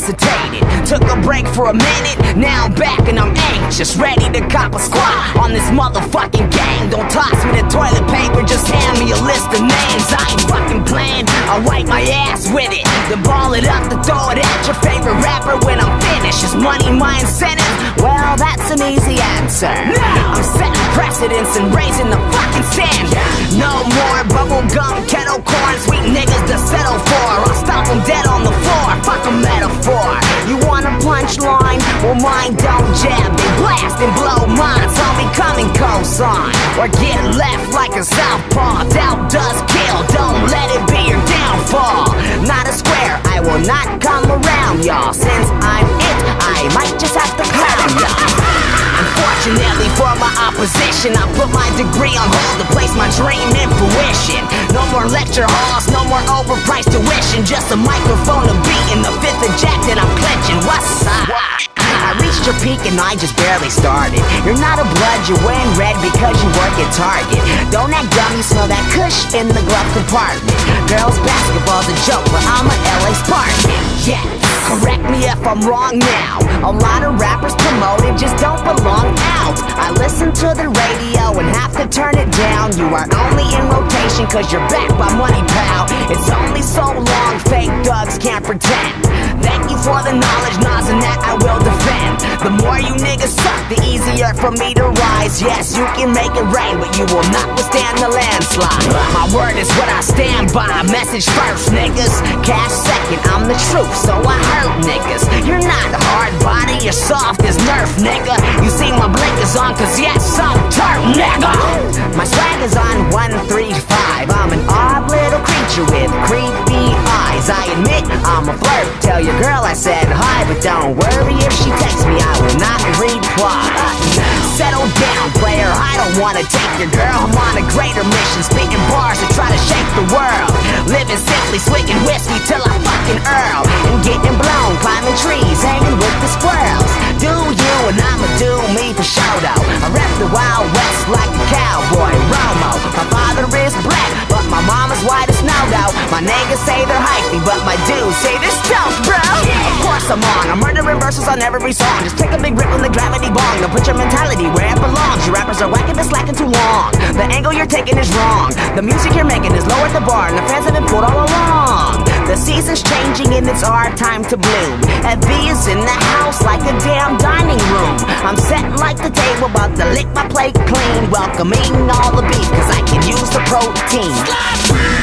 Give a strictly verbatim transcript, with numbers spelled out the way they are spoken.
hesitated. Took a break for a minute, now I'm back and I'm anxious, ready to cop a squat on this motherfucking gang. Don't toss me the toilet paper, just hand me a list of names. I ain't fucking playing, I'll wipe my ass with it. Then ball it up to throw it at your favorite rapper when I'm finished. Is money my incentive? Well, that's an easy answer. I'm setting precedents and raising the fucking standard. No more bubblegum, kettle corn, sweet niggas to settle for. I'll stop them dead on the floor, fuck a metaphor. You want a punchline? Well, mine don't jab, they blast and blow mine. So I'm becoming cosign, or get left like a southpaw. Doubt does kill, don't let it be your downfall. Not a square, I will not come around y'all. Since I'm it, I might just have to clown y'all. Unfortunately for my opposition, I put my degree on hold to place my dream in fruition. No more lecture halls, no more overpriced tuition. Just a microphone, a beat, and the fifth of Jack that I'm clenching. What's up? I reached your peak and I just barely started. You're not a blood, you're wearing red because you work at Target. Don't act dumb, you smell that kush in the glove compartment. Girls basketball's a joke, but I'm a L A Spartan. Yeah, correct me if I'm wrong now. A lot of rappers promoted just don't belong out. I listen to the radio and have to turn it down. You are only in rotation cause you're backed by money, pal. It's only so long fake thugs can't pretend. Thank you for the knowledge, Nas, and that I will defend. The more you niggas suck, the easier for me to rise. Yes, you can make it rain, but you will not withstand the landslide. My word is what I stand by. Message first, niggas. Cash second, I'm the truth, so I hurt niggas. You're not a hard body, you're soft as Nerf, nigga. You see my blinkers on, cause yes, I'm turf, nigga. My swag is on one three five. I'm an odd little creature with creepy eyes. I admit I'm a flirt. Tell your girl I said hi, but don't worry if she texts me, I will not reply. Settle down, player, I don't wanna take your girl. I'm on a greater mission, spitting bars to try to shake the world. Living simply, swigging whiskey till I fucking earl. And getting blown, climbing trees, hanging with the squirrels. Do you and I'ma do me for show though. I rep the Wild West like a cowboy, Romo. My father is black, but my mama's white as snow though. My niggas say they're hypey, but my dudes say they're stumped, bro. Of course I'm on, I'm murdering verses on every song. Just take a big rip on the gravity bong. Now put your mentality where it belongs. You rappers are whacking, been slacking too long. The angle you're taking is wrong. The music you're making is low at the bar, and the fans have been pulled all along. The season's changing and it's our time to bloom. F B is in the house like a damn dining room. I'm setting like the table, about to lick my plate clean. Welcoming all the beef, cause I can use the protein.